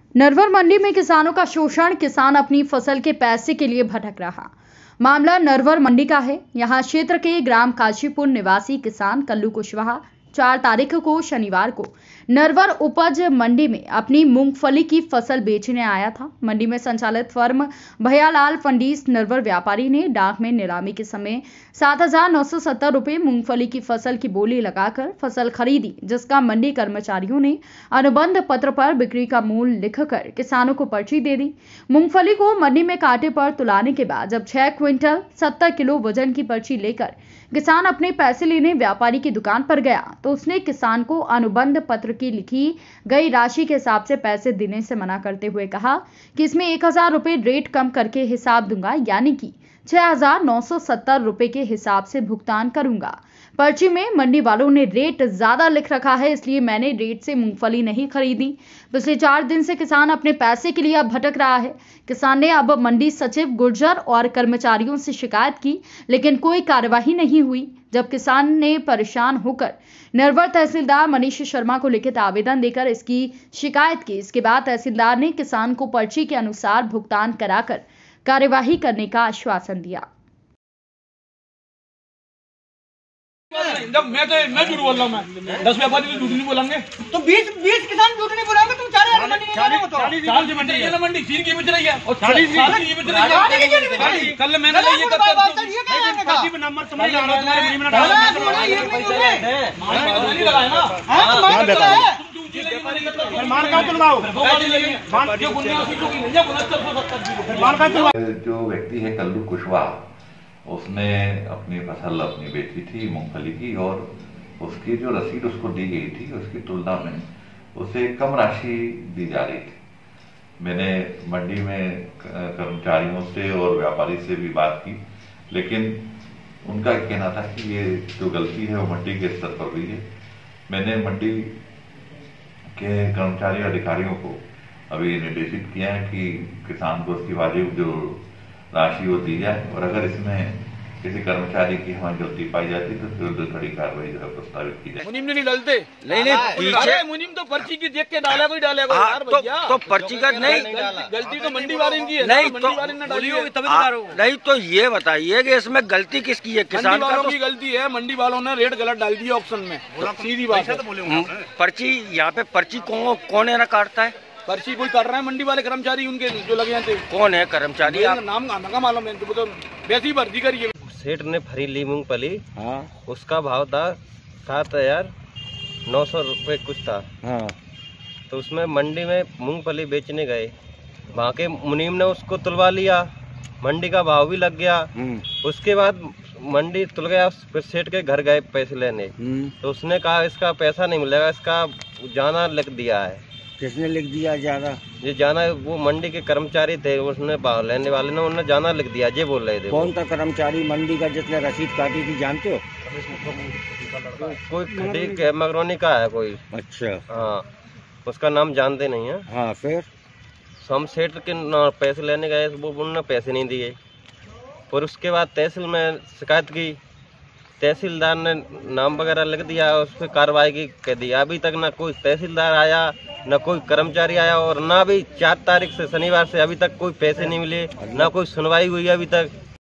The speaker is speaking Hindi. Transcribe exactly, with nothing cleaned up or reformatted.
नरवर मंडी में किसानों का शोषण, किसान अपनी फसल के पैसे के लिए भटक रहा। मामला नरवर मंडी का है। यहां क्षेत्र के ग्राम काशीपुर निवासी किसान कल्लू कुशवाहा चार तारीख को शनिवार को नरवर उपज मंडी में अपनी मूंगफली की फसल बेचने आया था। मंडी में संचालित फर्म भैयालाल फंडीस नरवर व्यापारी ने डाक में नीलामी के समय सात हजार नौ सौ सत्तर रुपये मूंगफली की फसल की बोली लगाकर फसल खरीदी, जिसका मंडी कर्मचारियों ने अनुबंध पत्र पर बिक्री का मूल्य लिखकर किसानों को पर्ची दे दी। मूंगफली को मंडी में कांटे पर तुलाने के बाद जब छह क्विंटल सत्तर किलो वजन की पर्ची लेकर किसान अपने पैसे लेने व्यापारी की दुकान पर गया तो उसने किसान को अनुबंध पत्र की लिखी गई राशि के हिसाब से पैसे देने से मना करते हुए कहा कि इसमें एक हजार रुपये रेट कम करके हिसाब दूंगा, यानी कि छह हजार नौ सौ सत्तर रुपये के हिसाब से भुगतान करूंगा। पर्ची में मंडी वालों ने रेट ज्यादा लिख रखा है, इसलिए मैंने रेट से मूंगफली नहीं खरीदी। पिछले चार दिन से किसान अपने पैसे के लिए अब भटक रहा है। किसान ने अब मंडी सचिव गुर्जर और कर्मचारियों से शिकायत की, लेकिन कोई कार्यवाही नहीं हुई। जब किसान ने परेशान होकर नरवर तहसीलदार मनीष शर्मा को लिखित आवेदन देकर इसकी शिकायत की, इसके बाद तहसीलदार ने किसान को पर्ची के अनुसार भुगतान कराकर कार्यवाही करने का आश्वासन दिया। जब मैं तो मैं झूठ बोल रहा हूँ, मैं दस व्यापारी तो झूठ नहीं बोलेंगे, तो बीस बीस किसान झूठ नहीं बोलेंगे। तुम चार हजार मंडी निकाले हो तो चालीस की मंडी है ना, मंडी चीन की बेच रही है और चालीस की बेच रही है। कल मैंने ये कर नंबर तुम्हारे लगाया ना, जो व्यक्ति है कल्लू कुशवाहा, उसने अपनी फसल अपनी बेची थी मूंगफली की, और उसकी जो रसीद उसको दी गई थी उसकी तुलना में उसे कम राशि दी जा रही थी। मैंने मंडी में कर्मचारियों से और व्यापारी से भी बात की, लेकिन उनका कहना था कि ये जो गलती है वो मंडी के स्तर पर हुई है। मैंने मंडी के कर्मचारी अधिकारियों को अभी निर्देशित किया है कि किसान को उसकी वाजिब जो राशि वो दी जाए, और अगर इसमें किसी कर्मचारी की हमारी गलती पाई जाती तो फिर कड़ी कार्रवाई जो है प्रस्तावित की जाए। मुनीम नहीं डालते, नहीं नहीं अरे मुनीम तो पर्ची की देख के डाला कोई डालेगा यार तो, भैया। तो पर्ची का नहीं, गलती तो मंडी वाले की है, नहीं मंडी वाले ने डाली होगी तभी तो नहीं। तो ये बताइए कि इसमें गलती किसकी है? किसान वालों तो की गलती है। मंडी वालों ने रेट गलत डाल दिया ऑप्शन में, सीधी बात है। पर्ची यहाँ पे पर्ची कौन कौन है ना काटता है? पर्ची कोई कर रहा है, मंडी वाले कर्मचारी उनके जो लगे थे। कौन है कर्मचारी? नाम का मालूम है तो वैसी भर्ती करिए। सेठ ने फरी ली मूंगफली, हाँ, उसका भाव था सात हजार नौ सौ रुपये कुछ था। हाँ, तो उसमें मंडी में मूंगफली बेचने गए, वहाँ के मुनीम ने उसको तुलवा लिया, मंडी का भाव भी लग गया। उसके बाद मंडी तुल गया, फिर सेठ के घर गए पैसे लेने, तो उसने कहा इसका पैसा नहीं मिलेगा, इसका जाना लिख दिया है। किसने लिख दिया जाना? ये जाना वो मंडी के कर्मचारी थे, उसने भाव लेने वाले ने उन्होंने जाना लिख दिया, ये बोल रहे थे। कौन था कर्मचारी मंडी का जिसने रसीद काटी थी, जानते हो? कोई खड़ी के मगरोनी का है कोई। अच्छा, हाँ, उसका नाम जानते नहीं है। हाँ, फिर हम सेठ के पैसे लेने गए, वो उन्होंने पैसे नहीं दिए। फिर उसके बाद तहसील में शिकायत की, तहसीलदार ने नाम वगैरह लिख दिया, उस पर कार्रवाई की कह दिया। अभी तक ना कोई तहसीलदार आया, न कोई कर्मचारी आया, और ना भी चार तारीख से शनिवार से अभी तक कोई पैसे नहीं मिले, ना कोई सुनवाई हुई अभी तक।